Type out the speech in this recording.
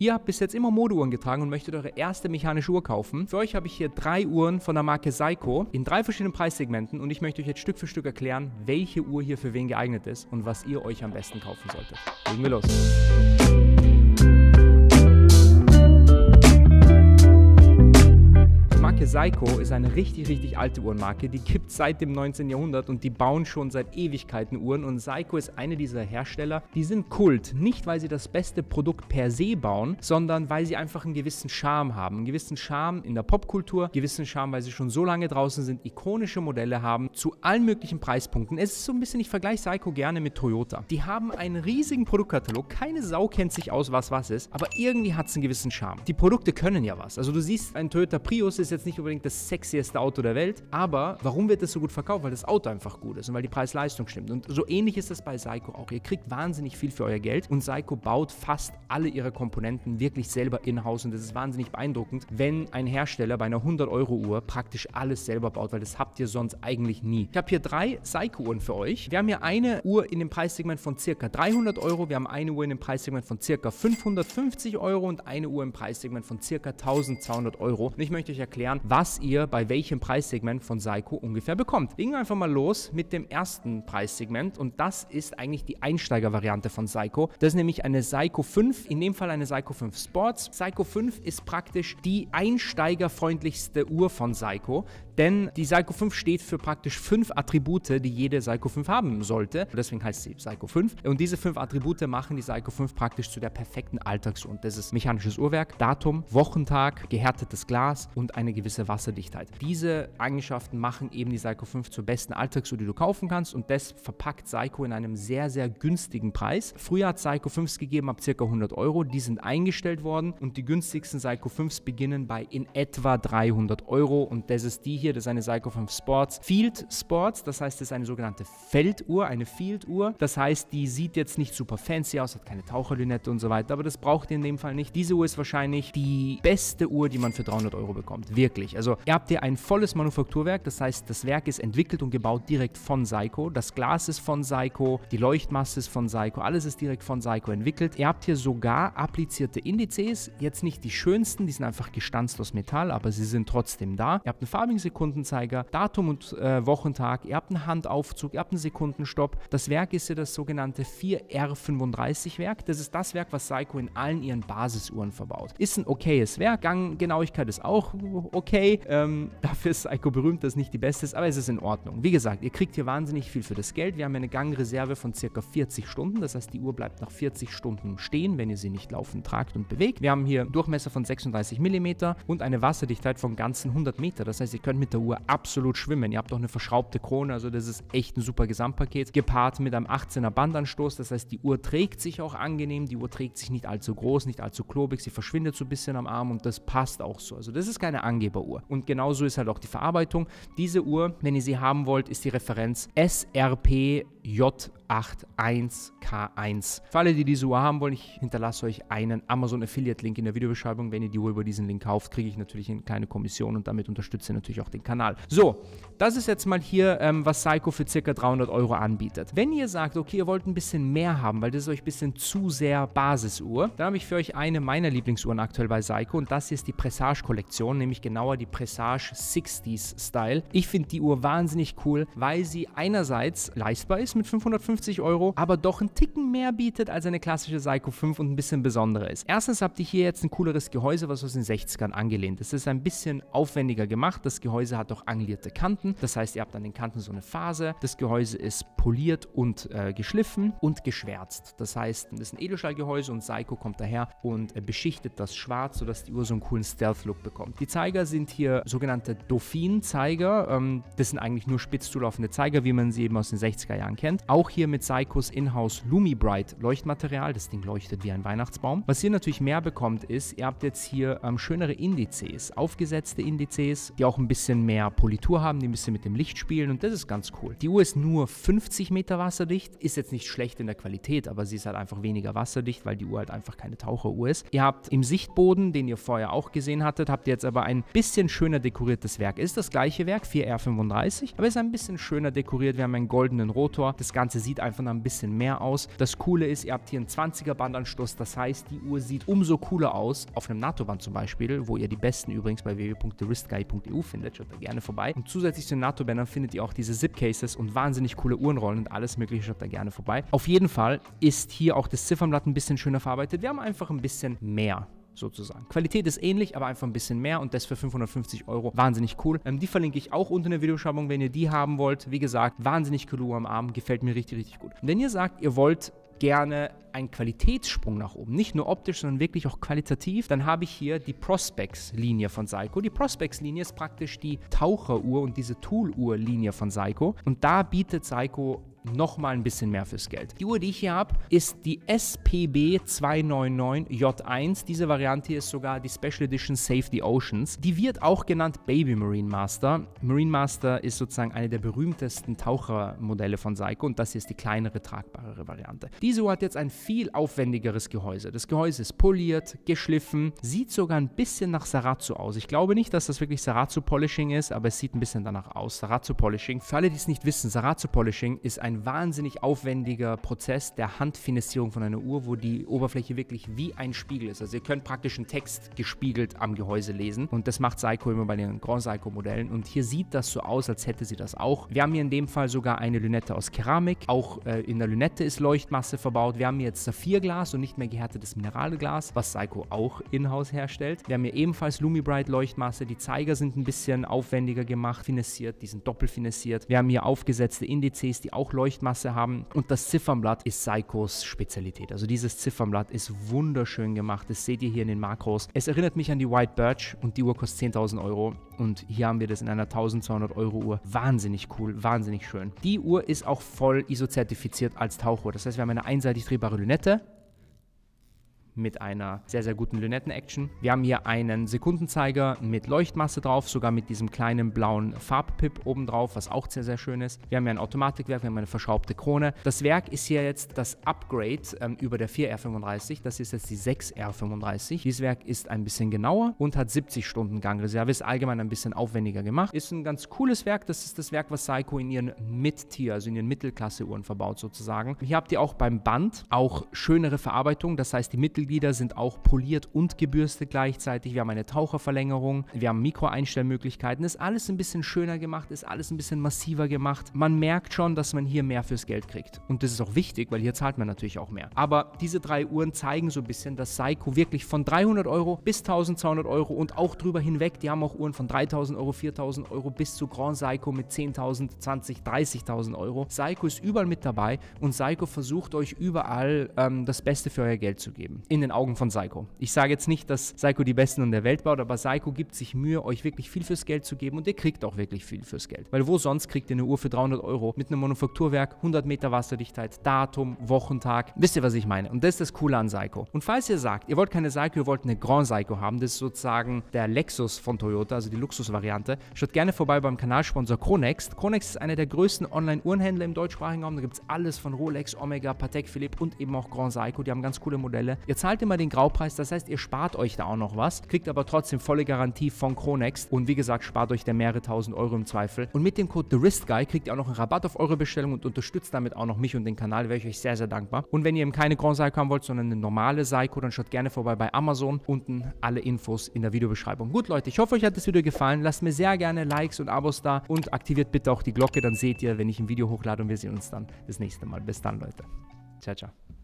Ihr habt bis jetzt immer Modeuhren getragen und möchtet eure erste mechanische Uhr kaufen. Für euch habe ich hier 3 Uhren von der Marke Seiko in 3 verschiedenen Preissegmenten und ich möchte euch jetzt Stück für Stück erklären, welche Uhr hier für wen geeignet ist und was ihr euch am besten kaufen solltet. Legen wir los. Seiko ist eine richtig alte Uhrenmarke, die gibt es seit dem 19. Jahrhundert und die bauen schon seit Ewigkeiten Uhren und Seiko ist eine dieser Hersteller, die sind Kult, nicht weil sie das beste Produkt per se bauen, sondern weil sie einfach einen gewissen Charme haben, einen gewissen Charme in der Popkultur, einen gewissen Charme, weil sie schon so lange draußen sind, ikonische Modelle haben, zu allen möglichen Preispunkten. Es ist so ein bisschen, ich vergleiche Seiko gerne mit Toyota. Die haben einen riesigen Produktkatalog, keine Sau kennt sich aus, was ist, aber irgendwie hat es einen gewissen Charme. Die Produkte können ja was, also du siehst, ein Toyota Prius ist jetzt nicht unbedingt das sexieste Auto der Welt, aber warum wird das so gut verkauft? Weil das Auto einfach gut ist und weil die Preis-Leistung stimmt. Und so ähnlich ist das bei Seiko auch. Ihr kriegt wahnsinnig viel für euer Geld und Seiko baut fast alle ihre Komponenten wirklich selber in-house und das ist wahnsinnig beeindruckend, wenn ein Hersteller bei einer 100-Euro-Uhr praktisch alles selber baut, weil das habt ihr sonst eigentlich nie. Ich habe hier 3 Seiko-Uhren für euch. Wir haben hier eine Uhr in dem Preissegment von ca. 300 Euro, wir haben eine Uhr in dem Preissegment von ca. 550 Euro und eine Uhr im Preissegment von ca. 1200 Euro. Und ich möchte euch erklären, was ihr bei welchem Preissegment von Seiko ungefähr bekommt. Legen wir einfach mal los mit dem ersten Preissegment und das ist eigentlich die Einsteigervariante von Seiko. Das ist nämlich eine Seiko 5, in dem Fall eine Seiko 5 Sports. Seiko 5 ist praktisch die einsteigerfreundlichste Uhr von Seiko, denn die Seiko 5 steht für praktisch 5 Attribute, die jede Seiko 5 haben sollte. Deswegen heißt sie Seiko 5. Und diese 5 Attribute machen die Seiko 5 praktisch zu der perfekten Alltagsuhr. Und das ist mechanisches Uhrwerk, Datum, Wochentag, gehärtetes Glas und eine gewisse Wasserdichtheit. Diese Eigenschaften machen eben die Seiko 5 zur besten Alltagsuhr, die du kaufen kannst und das verpackt Seiko in einem sehr günstigen Preis. Früher hat Seiko 5s gegeben ab ca. 100 Euro, die sind eingestellt worden und die günstigsten Seiko 5s beginnen bei in etwa 300 Euro und das ist die hier, das ist eine Seiko 5 Sports. Field Sports, das heißt, das ist eine sogenannte Felduhr, eine Field-Uhr. Das heißt, die sieht jetzt nicht super fancy aus, hat keine Taucherlünette und so weiter, aber das braucht ihr in dem Fall nicht. Diese Uhr ist wahrscheinlich die beste Uhr, die man für 300 Euro bekommt. Wirklich. Also ihr habt hier ein volles Manufakturwerk, das heißt, das Werk ist entwickelt und gebaut direkt von Seiko. Das Glas ist von Seiko, die Leuchtmasse ist von Seiko, alles ist direkt von Seiko entwickelt. Ihr habt hier sogar applizierte Indizes, jetzt nicht die schönsten, die sind einfach gestanzt aus Metall, aber sie sind trotzdem da. Ihr habt einen farbigen Sekundenzeiger, Datum und Wochentag, ihr habt einen Handaufzug, ihr habt einen Sekundenstopp. Das Werk ist ja das sogenannte 4R35 Werk. Das ist das Werk, was Seiko in allen ihren Basisuhren verbaut. Ist ein okayes Werk, Ganggenauigkeit ist auch okay. Dafür ist Seiko berühmt, dass es nicht die beste ist, aber es ist in Ordnung. Wie gesagt, ihr kriegt hier wahnsinnig viel für das Geld. Wir haben eine Gangreserve von ca. 40 Stunden, das heißt, die Uhr bleibt nach 40 Stunden stehen, wenn ihr sie nicht laufend tragt und bewegt. Wir haben hier einen Durchmesser von 36 mm und eine Wasserdichtheit von ganzen 100 Meter. Das heißt, ihr könnt mit der Uhr absolut schwimmen. Ihr habt auch eine verschraubte Krone, also das ist echt ein super Gesamtpaket. Gepaart mit einem 18er Bandanstoß, das heißt, die Uhr trägt sich auch angenehm, die Uhr trägt sich nicht allzu groß, nicht allzu klobig, sie verschwindet so ein bisschen am Arm und das passt auch so. Also das ist keine Angeberuhr. Und genauso ist halt auch die Verarbeitung. Diese Uhr, wenn ihr sie haben wollt, ist die Referenz SRP J81K1. Für alle, die diese Uhr haben wollen, ich hinterlasse euch einen Amazon Affiliate Link in der Videobeschreibung. Wenn ihr die Uhr über diesen Link kauft, kriege ich natürlich eine kleine Kommission und damit unterstütze ich natürlich auch den Kanal. So, das ist jetzt mal hier, was Seiko für ca. 300 Euro anbietet. Wenn ihr sagt, okay, ihr wollt ein bisschen mehr haben, weil das ist euch ein bisschen zu sehr Basisuhr, dann habe ich für euch eine meiner Lieblingsuhren aktuell bei Seiko und das hier ist die Presage-Kollektion, nämlich genauer die Presage 60s Style. Ich finde die Uhr wahnsinnig cool, weil sie einerseits leistbar ist mit 550 Euro, aber doch einen Ticken mehr bietet als eine klassische Seiko 5 und ein bisschen besonderer ist. Erstens habt ihr hier jetzt ein cooleres Gehäuse, was aus den 60ern angelehnt ist. Es ist ein bisschen aufwendiger gemacht. Das Gehäuse hat auch anglierte Kanten. Das heißt, ihr habt an den Kanten so eine Phase. Das Gehäuse ist poliert und geschliffen und geschwärzt. Das heißt, das ist ein Edelstahlgehäuse und Seiko kommt daher und beschichtet das schwarz, sodass die Uhr so einen coolen Stealth-Look bekommt. Die Zeiger sind hier sogenannte Dauphine-Zeiger. Das sind eigentlich nur spitz zulaufende Zeiger, wie man sie eben aus den 60er Jahren kennt. Auch hier mit Seikos Inhouse Lumibright Leuchtmaterial. Das Ding leuchtet wie ein Weihnachtsbaum. Was ihr natürlich mehr bekommt, ist, ihr habt jetzt hier schönere Indizes, aufgesetzte Indizes, die auch ein bisschen mehr Politur haben, die ein bisschen mit dem Licht spielen und das ist ganz cool. Die Uhr ist nur 50 Meter wasserdicht, ist jetzt nicht schlecht in der Qualität, aber sie ist halt einfach weniger wasserdicht, weil die Uhr halt einfach keine Taucheruhr ist. Ihr habt im Sichtboden, den ihr vorher auch gesehen hattet, habt ihr jetzt aber ein bisschen schöner dekoriertes Werk. Ist das gleiche Werk, 4R35, aber ist ein bisschen schöner dekoriert. Wir haben einen goldenen Rotor. Das Ganze sieht sieht einfach noch ein bisschen mehr aus. Das Coole ist, ihr habt hier einen 20er Bandanschluss, das heißt, die Uhr sieht umso cooler aus, auf einem NATO-Band zum Beispiel, wo ihr die besten übrigens bei www.theristguy.eu findet, schaut da gerne vorbei. Und zusätzlich zu den NATO-Bändern findet ihr auch diese Zip-Cases und wahnsinnig coole Uhrenrollen und alles mögliche, schaut da gerne vorbei. Auf jeden Fall ist hier auch das Ziffernblatt ein bisschen schöner verarbeitet. Wir haben einfach ein bisschen mehr sozusagen. Qualität ist ähnlich, aber einfach ein bisschen mehr und das für 550 €. Wahnsinnig cool. Die verlinke ich auch unter in der Videobeschreibung, wenn ihr die haben wollt. Wie gesagt, wahnsinnig coole Uhr am Arm, gefällt mir richtig, richtig gut. Und wenn ihr sagt, ihr wollt gerne einen Qualitätssprung nach oben, nicht nur optisch, sondern wirklich auch qualitativ, dann habe ich hier die Prospex-Linie von Seiko. Die Prospex-Linie ist praktisch die Taucheruhr und diese Tool-Uhr-Linie von Seiko und da bietet Seiko nochmal ein bisschen mehr fürs Geld. Die Uhr, die ich hier habe, ist die SPB 299J1. Diese Variante hier ist sogar die Special Edition Save the Oceans. Die wird auch genannt Baby Marine Master. Marine Master ist sozusagen eine der berühmtesten Tauchermodelle von Seiko und das hier ist die kleinere, tragbarere Variante. Diese Uhr hat jetzt ein viel aufwendigeres Gehäuse. Das Gehäuse ist poliert, geschliffen, sieht sogar ein bisschen nach Zaratsu aus. Ich glaube nicht, dass das wirklich Zaratsu Polishing ist, aber es sieht ein bisschen danach aus. Zaratsu Polishing. Für alle, die es nicht wissen, Zaratsu Polishing ist ein wahnsinnig aufwendiger Prozess der Handfinissierung von einer Uhr, wo die Oberfläche wirklich wie ein Spiegel ist. Also ihr könnt praktisch einen Text gespiegelt am Gehäuse lesen und das macht Seiko immer bei den Grand Seiko Modellen und hier sieht das so aus, als hätte sie das auch. Wir haben hier in dem Fall sogar eine Lünette aus Keramik, auch in der Lünette ist Leuchtmasse verbaut. Wir haben hier jetzt Saphirglas und nicht mehr gehärtetes Mineralglas, was Seiko auch in-house herstellt. Wir haben hier ebenfalls Lumibright Leuchtmasse, die Zeiger sind ein bisschen aufwendiger gemacht, finessiert, die sind doppelfinessiert. Wir haben hier aufgesetzte Indizes, die auch Leuchtmasse haben und das Ziffernblatt ist Seikos Spezialität. Also dieses Ziffernblatt ist wunderschön gemacht, das seht ihr hier in den Makros. Es erinnert mich an die White Birch und die Uhr kostet 10.000 € und hier haben wir das in einer 1.200 € Uhr. Wahnsinnig cool, wahnsinnig schön. Die Uhr ist auch voll ISO-zertifiziert als Tauchuhr. Das heißt, wir haben eine einseitig drehbare Lünette mit einer sehr, sehr guten Lünetten-Action. Wir haben hier einen Sekundenzeiger mit Leuchtmasse drauf, sogar mit diesem kleinen blauen Farbpip oben drauf, was auch sehr, sehr schön ist. Wir haben hier ein Automatikwerk, wir haben eine verschraubte Krone. Das Werk ist hier jetzt das Upgrade über der 4R35. Das ist jetzt die 6R35. Dieses Werk ist ein bisschen genauer und hat 70 Stunden Gangreserve. Ist allgemein ein bisschen aufwendiger gemacht. Ist ein ganz cooles Werk. Das ist das Werk, was Seiko in ihren Mid-Tier, also in ihren Mittelklasse-Uhren verbaut sozusagen. Hier habt ihr auch beim Band auch schönere Verarbeitung. Das heißt, die Mittelglieder sind auch poliert und gebürstet gleichzeitig. Wir haben eine Taucherverlängerung, wir haben Mikroeinstellmöglichkeiten. Ist alles ein bisschen schöner gemacht, ist alles ein bisschen massiver gemacht. Man merkt schon, dass man hier mehr fürs Geld kriegt. Und das ist auch wichtig, weil hier zahlt man natürlich auch mehr. Aber diese drei Uhren zeigen so ein bisschen, dass Seiko wirklich von 300 € bis 1.200 € und auch drüber hinweg, die haben auch Uhren von 3.000 €, 4.000 € bis zu Grand Seiko mit 10.000, 20, 30.000 €. Seiko ist überall mit dabei und Seiko versucht euch überall das Beste für euer Geld zu geben. In den Augen von Seiko. Ich sage jetzt nicht, dass Seiko die Besten in der Welt baut, aber Seiko gibt sich Mühe, euch wirklich viel fürs Geld zu geben und ihr kriegt auch wirklich viel fürs Geld. Weil wo sonst kriegt ihr eine Uhr für 300 € mit einem Manufakturwerk, 100 Meter Wasserdichtheit, Datum, Wochentag. Wisst ihr, was ich meine? Und das ist das Coole an Seiko. Und falls ihr sagt, ihr wollt keine Seiko, ihr wollt eine Grand Seiko haben, das ist sozusagen der Lexus von Toyota, also die Luxusvariante, schaut gerne vorbei beim Kanalsponsor Chronext. Chronext ist einer der größten Online-Uhrenhändler im deutschsprachigen Raum. Da gibt es alles von Rolex, Omega, Patek Philippe und eben auch Grand Seiko. Die haben ganz coole Modelle. Ihr zahlt immer den Graupreis, das heißt, ihr spart euch da auch noch was, kriegt aber trotzdem volle Garantie von Chronext und wie gesagt, spart euch da mehrere tausend Euro im Zweifel. Und mit dem Code TheWristGuy kriegt ihr auch noch einen Rabatt auf eure Bestellung und unterstützt damit auch noch mich und den Kanal, wäre ich euch sehr, sehr dankbar. Und wenn ihr eben keine Grand Seiko haben wollt, sondern eine normale Seiko, dann schaut gerne vorbei bei Amazon. Unten alle Infos in der Videobeschreibung. Gut, Leute, ich hoffe, euch hat das Video gefallen. Lasst mir sehr gerne Likes und Abos da und aktiviert bitte auch die Glocke, dann seht ihr, wenn ich ein Video hochlade und wir sehen uns dann das nächste Mal. Bis dann, Leute. Ciao, ciao.